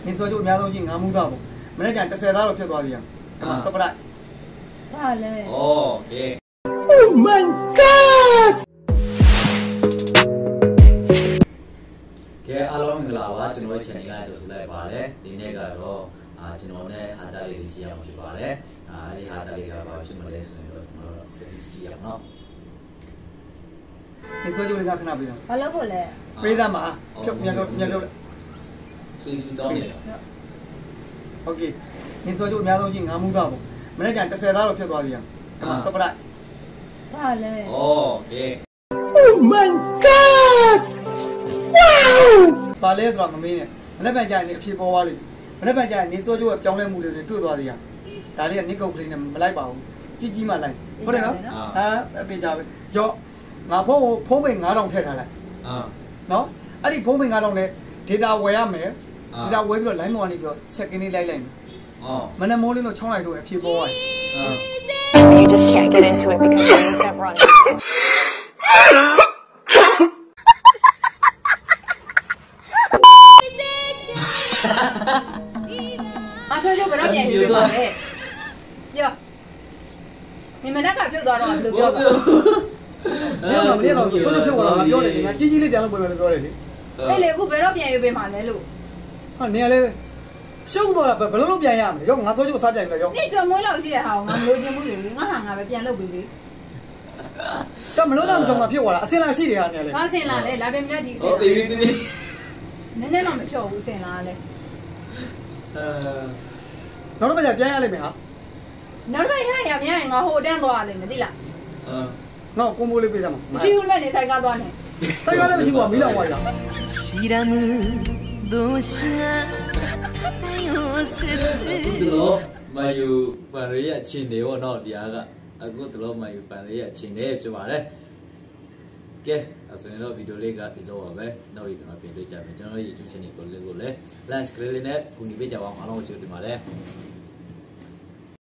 你说就苗东西俺木大不，没人讲这三大都偏多的呀，干嘛死不来？ 哇嘞！ 哦，OK。 Oh my god！ ကဲအားလုံးမင်္ဂလာပါကျွန်တော်ရဲ့ channel ကကြိုဆိုလိုက်ပါတယ်ဒီနေ့ကတော့ကျွန်တော်နဲ့ဟာတာလေးကြည့်အောင်ဖြစ်ပါတယ်ဒီဟာတာလေးကဘာဖြစ်မလဲဆိုရင်တော့ကျွန်တော်စက်ကြည့်ရအောင်နော်你说就那个看那边。 ဘာလို့ဖို့လဲပေးသားမှာဖြုတ်မြန်ဖြုတ်ဆွေးကြည့်တော့နေโอเค你说就အများဆုံးရှိငါးမှုသားပေါ့မနေ့က30သားတော့ဖြစ်သွားသေးတယ်ဒီမှာစပရိုက်ဘာလဲโอเค Oh my god wow ဘာလဲဆိုတော့မမေးနဲ့မနေ့ကကြာနေအဖြေပေါ်သွားလိမ့်မနေ့ကကြာနေဆိုကြိုးပြောင်းလဲမှုတွေတွေ့သွားသေးတယ်ဒါလေးကနစ်ကုတ်ကလေးနဲ့မလိုက်ပါဘူးကြီးမှလိုက်ဟုတ်တယ်နော်အသေးကြပဲရော့ငါဖုန်းပိန်9000ထည့်ထားလိုက်နော်အဲ့ဒီဖုန်းပိန်9000နဲ့ data ဝယ်ရမယ် data ဝယ်ပြီးတော့ line ပေါ်ကနေပြီးတော့ second လေးလိုက်မယ်မနေ့မိုးလေးတော့ချောင်းလိုက်လို့အဖြေပေါ်သွားတယ် You just can't get into it because you've never run. အဆိုးကျဘယ်တော့ပြန်ယူပါလဲပြော你们那个ပြုတ်သွားတော့ဘယ်လိုပြောပါမင်းတော့ဆိုးဖြုတ်သွားတော့ပြောတယ်ငါကြီးလေးပြန်လို့ပြောတယ်လေအဲ့လေအခုဘယ်တော့ပြန်ယူပေးမှာလဲလို့ဟာနေရလေရှုပ်သွားတာဘယ်လိုလုပ်ပြန်ရမလဲရောငါဆိုးကျိုးစားပြန်ပြီရော你ကြော်မွေးလောက်ရှိတဲ့ဟာကိုငါမလို့ချင်းမှုတွေငါဟာငါပဲပြန်လုပ်ပေးလေတော့မလို့တော့မဆုံးတာဖြစ်သွားတာအစင်လာရှိတယ်ဟာနေလေဘာစင်လာလဲလာပင်မြတ်ဒီစင်ဟုတ်တယ်ပြီနည်းနည်းတော့မချော့ဘူးစင်လာလဲနောက်တော့ပြန်ရလိမ့်မယ်ဟာနောက်တော့ရမရရင်ငါဟိုတန်းသွားလိမ့်မယ်သိလားနောက်ကွန်ဘိုးလေးပေးကြမှာမရှိဘူးမဲ့နေဆိုင်ကားသွားနေစိုက်ကလည်းမရှိဘူးကမီးလောင်သွားပြီလား知らぬどうしようせအခုတော့မယူပန်ရရဲ့အချင်းတွေပေါ့နော်တရားကအခုတော့မယူပန်ရရဲ့အချင်းတွေဖြစ်ပါတယ်ကဲအဲ့ဆိုရင်တော့ဗီဒီယိုလေးကဒီလိုပါပဲနောက်ပြီးတော့ပြင်ပေးကြမယ်ကျွန်တော်ရဲ့ YouTube channel ကိုလည်း like လေးနဲ့ကူညီပေးကြပါအောင်အားလုံးကိုကျေးဇူးတင်ပါတယ်